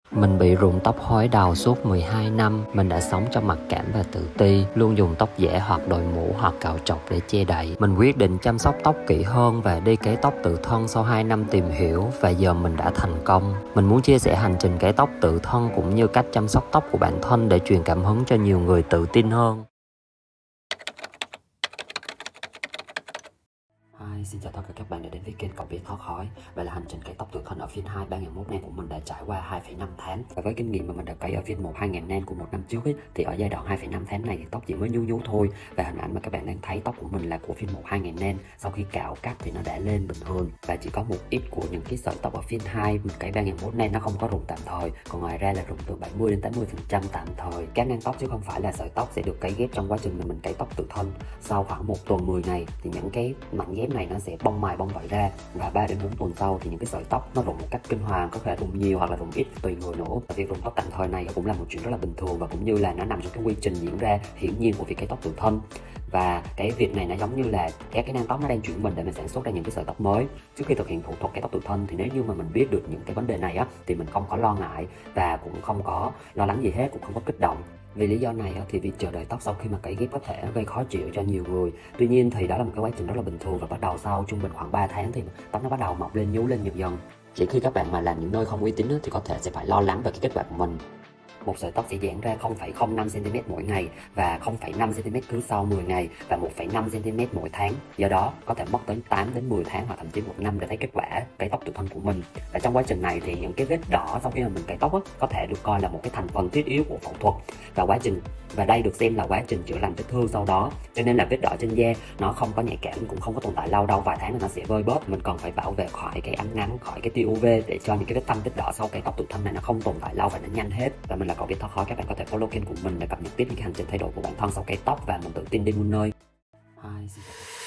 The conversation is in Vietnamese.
Mình bị rụng tóc hối đầu suốt 12 năm. Mình đã sống trong mặc cảm và tự ti, luôn dùng tóc giả hoặc đội mũ hoặc cạo trọc để che đậy. Mình quyết định chăm sóc tóc kỹ hơn và đi cấy tóc tự thân sau 2 năm tìm hiểu, và giờ mình đã thành công. Mình muốn chia sẻ hành trình cấy tóc tự thân cũng như cách chăm sóc tóc của bản thân để truyền cảm hứng cho nhiều người tự tin hơn. Hi, xin chào tất cả các bạn đã đến với kênh Cậu Biết Thoát Khói. Vậy là hành trình cấy tóc tự thân ở phiên 2 3001 nan của mình đã trải qua 2,5 tháng. Và với kinh nghiệm mà mình đã cấy ở phiên 1 2000 nan của một năm trước ấy, thì ở giai đoạn 2,5 tháng này thì tóc chỉ mới nhú thôi. Và hình ảnh mà các bạn đang thấy tóc của mình là của phiên 1 2000 nan. Sau khi cạo cắt thì nó đã lên bình thường, và chỉ có một ít của những cái sợi tóc ở phiên 2 mình cấy 3001 nan nó không có rụng tạm thời. Còn ngoài ra là rụng từ 70 đến 80% tạm thời. Các nang tóc chứ không phải là sợi tóc sẽ được cấy ghép trong quá trình mà mình cấy tóc tự thân. Sau khoảng 1 tuần 10 ngày thì những cái mảnh ghép này nó sẽ bong mài bong vảy ra, và 3 đến 4 tuần sau thì những cái sợi tóc nó rụng một cách kinh hoàng, có thể rụng nhiều hoặc là rụng ít tùy người nữa. Và việc rụng tóc tạm thời này cũng là một chuyện rất là bình thường, và cũng như là nó nằm trong cái quy trình diễn ra hiển nhiên của việc cấy tóc tự thân. Và cái việc này nó giống như là các cái nang tóc nó đang chuyển mình để mình sản xuất ra những cái sợi tóc mới. Trước khi thực hiện thủ thuật cấy tóc tự thân thì nếu như mà mình biết được những cái vấn đề này á, thì mình không có lo ngại và cũng không có lo lắng gì hết, cũng không có kích động. Vì lý do này thì việc chờ đợi tóc sau khi mà cấy ghép có thể gây khó chịu cho nhiều người. Tuy nhiên thì đó là một cái quá trình rất là bình thường, và bắt đầu sau trung bình khoảng 3 tháng thì tóc nó bắt đầu mọc lên, nhú lên dần dần. Chỉ khi các bạn mà làm những nơi không uy tín thì có thể sẽ phải lo lắng về cái kết quả của mình. Một sợi tóc sẽ giãn ra 0,05 cm mỗi ngày và 0,5 cm cứ sau 10 ngày và 1,5 cm mỗi tháng. Do đó có thể mất tới 8 đến 10 tháng hoặc thậm chí 1 năm để thấy kết quả cấy tóc tự thân của mình. Và trong quá trình này thì những cái vết đỏ sau khi mà mình cấy tóc có thể được coi là một cái thành phần thiết yếu của phẫu thuật, và đây được xem là quá trình chữa lành vết thương sau đó. Cho nên là vết đỏ trên da nó không có nhạy cảm, cũng không có tồn tại lâu đâu, vài tháng là nó sẽ vơi bớt. Mình cần phải bảo vệ khỏi cái ánh nắng, khỏi cái tia UV để cho những cái vết thâm vết đỏ sau cấy tóc tự thân này nó không tồn tại lâu và nó nhanh hết. Và mình là Cậu Biết Thoát Khói, các bạn có thể follow kênh của mình để cập nhật tiếp những cái hành trình thay đổi của bản thân sau cấy tóc và mình tự tin đi muôn nơi. Hi, xin chào.